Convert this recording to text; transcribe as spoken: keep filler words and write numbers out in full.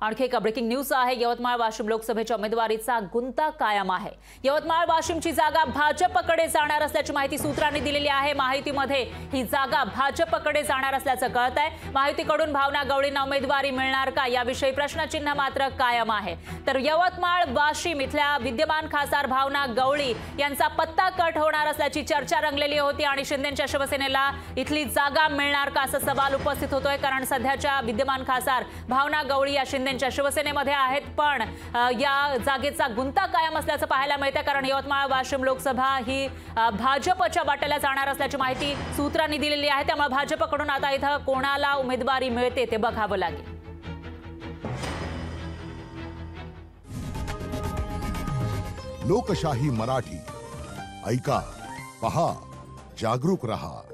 आणखी एक breaking news आहे। यवतमाळ वाशिम लोकसभेच्या उमेदवारीचा गुंता कायम आहे। यवतमाळ वाशिमची जागा भाजपकडे जाणार असल्याची माहिती सूत्रांनी दिलेली आहे। माहितीमध्ये ही जागा भाजपकडे जाणार असल्याचं कळत आहे। माहितीकडून भावना गवळींना उमेदवारी मिळणार का याविषयी प्रश्नचिन्ह मात्र कायम आहे। तर यवतमाळ वाशिम इथल्या विद्यमान खासदार भावना गवळी यांचा पत्ता कट होणार असल्याची चर्चा रंगलेली होती आणि शिंदेंच्या शिवसेनेला इथली जागा मिळणार का असा सवाल उपस्थित होतोय। कारण सध्याच्या विद्यमान खासदार भावना गवळी या शिंदेंच्या शिवसेनेमध्ये आहेत, पण या जागेचा गुंता कायम असल्याचं पाहायला मिळतं। कारण यवतमाळ वाशिम लोकसभा ही भाजपच्या वाट्याला जाणार असल्याची माहिती सूत्रांनी दिलेली आहे। त्यामुळे भाजपकडून आता इथं कोणाला उमेदवारी मिळते ते बघावं लागेल। लोकशाही मराठी ऐका, पहा, जागरूक रहा।